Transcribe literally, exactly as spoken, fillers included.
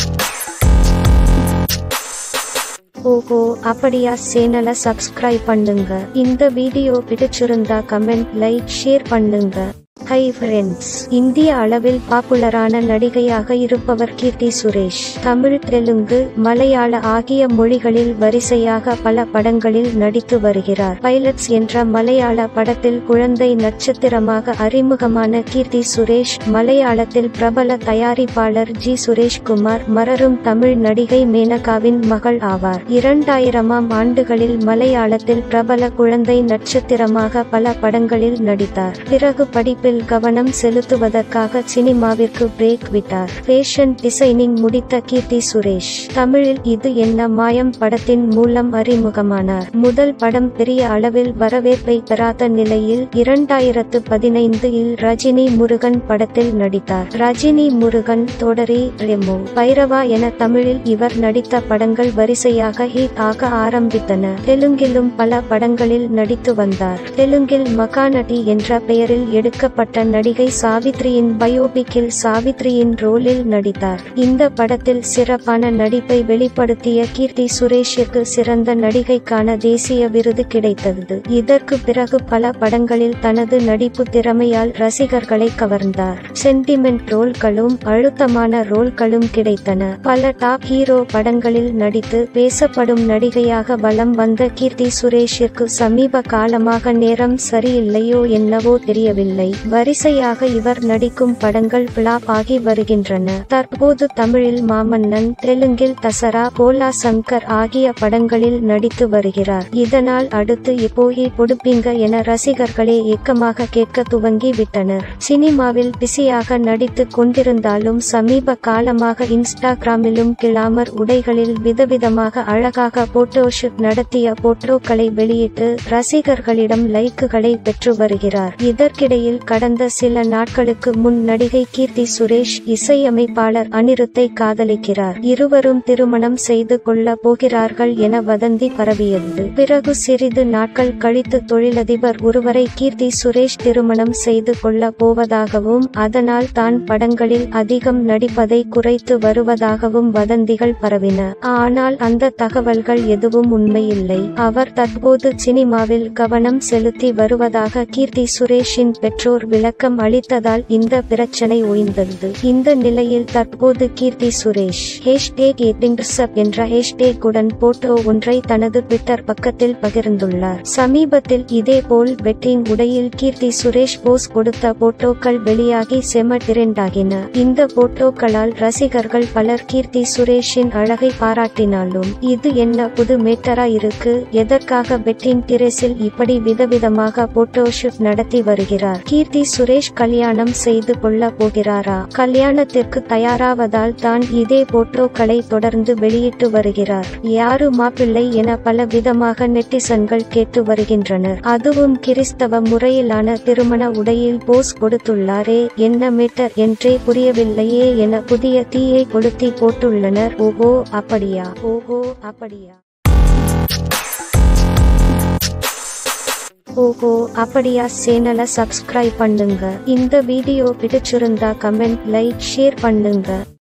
ஓஹோ அப்படியா, சேனலை சப்ஸ்கிரைப் பண்ணுங்க. இந்த வீடியோ பிடிச்சிருந்தா கமெண்ட், லைக், ஷேர் பண்ணுங்க. ஹை ஃப்ரெண்ட்ஸ், இந்திய அளவில் பாப்புலரான நடிகையாக இருப்பவர் கீர்த்தி சுரேஷ். தமிழ், தெலுங்கு, மலையாள ஆகிய மொழிகளில் வரிசையாக பல படங்களில் நடித்து வருகிறார். பைலட்ஸ் என்ற மலையாள படத்தில் குழந்தை நட்சத்திரமாக அறிமுகமான கீர்த்தி சுரேஷ் மலையாளத்தில் பிரபல தயாரிப்பாளர் ஜி சுரேஷ்குமார் மரரும் தமிழ் நடிகை மேனகாவின் மகள் ஆவார். இரண்டாயிரமாம் ஆண்டுகளில் மலையாளத்தில் பிரபல குழந்தை நட்சத்திரமாக பல படங்களில் நடித்தார். பிறகு படிப்பில் கவனம் செலுத்துவதற்காக சினிமாவிற்கு பிரேக் விட்டார். ஃபேஷன் டிசைனிங் முடித்த கீர்த்தி சுரேஷ் தமிழில் இது என்ன மாயம் படத்தின் மூலம் அறிமுகமானார். முதல் படம் பெரிய அளவில் வரவேற்பை பெறாத நிலையில் இரண்டாயிரத்து பதினைந்து இல் ரஜினி முருகன் படத்தில் நடித்தார். ரஜினி முருகன், தொடரி, ரெமோ, பைரவா என தமிழில் இவர் நடித்த படங்கள் வரிசையாக ஹிட் ஆக ஆரம்பித்தன. தெலுங்கிலும் பல படங்களில் நடித்து வந்தார். தெலுங்கில் மகாநடி என்ற பெயரில் எடுக்கப்பட்ட நடிகை சாவித்ரியின் பயோபிக்கில் சாவித்ரியின் ரோலில் நடித்தார். இந்த படத்தில் சிறப்பான நடிப்பை வெளிப்படுத்திய கீர்த்தி சுரேஷிற்கு சிறந்த நடிகைக்கான தேசிய விருது கிடைத்தது. இதற்கு பிறகு பல படங்களில் தனது நடிப்பு திறமையால் ரசிகர்களை கவர்ந்தார். சென்டிமெண்ட் ரோல்களும் அழுத்தமான ரோல்களும் கிடைத்தன. பல டாப் ஹீரோ படங்களில் நடித்து பேசப்படும் நடிகையாக வலம் வந்த கீர்த்தி சுரேஷிற்கு சமீப காலமாக நேரம் சரியில்லையோ என்னவோ தெரியவில்லை. வரிசையாக இவர் நடிக்கும் படங்கள் பிளாப் ஆகி வருகின்றன. தற்போது தமிழில் மாமன்னன், தெலுங்கில் தசரா, கோலா சங்கர் ஆகிய படங்களில் நடித்து வருகிறார். இதனால் அடுத்து எப்போய் கொடுப்பீங்க என ரசிகர்களே ஏக்கமாக கேட்க துவங்கி விட்டனர். சினிமாவில் பிஸியாக நடித்து கொண்டிருந்தாலும் சமீப காலமாக இன்ஸ்டாகிராமிலும் கிளாமர் உடைகளில் விதவிதமாக அழகாக போட்டோஷூட் நடத்திய போட்டோக்களை வெளியிட்டு ரசிகர்களிடம் லைக்குகளை பெற்று வருகிறார். இதற்கிடையில் கடந்த சில நாட்களுக்கு முன் நடிகை கீர்த்தி சுரேஷ் இசையமைப்பாளர் அனிருத்தை காதலிக்கிறார். இருவரும் திருமணம் செய்து கொள்ள போகிறார்கள் என வதந்தி பரவியது. பிறகு சிறிது நாட்கள் கழித்து தொழிலதிபர் ஒருவரை கீர்த்தி சுரேஷ் திருமணம் செய்து கொள்ள போவதாகவும் அதனால் தான் படங்களில் அதிகம் நடிப்பதை குறைத்து வருவதாகவும் வதந்திகள் பரவின. ஆனால் அந்த தகவல்கள் எதுவும் உண்மையில்லை. அவர் தற்போது சினிமாவில் கவனம் செலுத்தி வருவதாக கீர்த்தி சுரேஷின் பெற்றோர் விளக்கம் அளித்ததால் இந்த பிரச்சனை ஓய்ந்தது. இந்த நிலையில் தற்போது கீர்த்தி சுரேஷ் ஹேஷ்டேக் எட்டிங்ஸப் என்ற ஹேஷ்டேக்குடன் போட்டோ ஒன்றை தனது ட்விட்டர் பக்கத்தில் பகிர்ந்துள்ளார். சமீபத்தில் இதேபோல் வெட்டிங் உடையில் கீர்த்தி சுரேஷ் போஸ் கொடுத்த போட்டோக்கள் வெளியாகி செம டிரெண்டாகின. இந்த போட்டோக்களால் ரசிகர்கள் பலர் கீர்த்தி சுரேஷின் அழகை பாராட்டினாலும் இது என்ன புது மேட்டரா இருக்கு, எதற்காக வெட்டிங் டிரெஸில் இப்படி விதவிதமாக போட்டோஷூட் நடத்தி வருகிறார். கீர்த்தி சுரேஷ் கல்யாணம் செய்து கொள்ள போகிறாரா? கல்யாணத்திற்கு தயாராவதால் தான் இதே போட்டோக்களை தொடர்ந்து வெளியிட்டு வருகிறார். யாரு மாப்பிள்ளை என பல விதமாக நெட்டிசன்கள் கேட்டு வருகின்றனர். அதுவும் கிறிஸ்தவ முறையிலான திருமண உடையில் போஸ் கொடுத்துள்ளாரே, என்ன மேட்டர் என்றே புரியவில்லையே என புதிய தீயை கொளுத்தி போட்டுள்ளனர். ஓஹோ அப்படியா ஓஹோ அப்படியா ஓஹோ அப்படியா சேனலை சப்ஸ்கிரைப் பண்ணுங்க. இந்த வீடியோ பிடிச்சிருந்தா கமெண்ட், லைக், ஷேர் பண்ணுங்க.